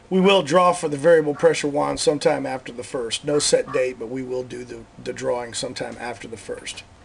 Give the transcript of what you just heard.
We will draw for the variable pressure wand sometime after the 1st. No set date, but we will do the drawing sometime after the 1st.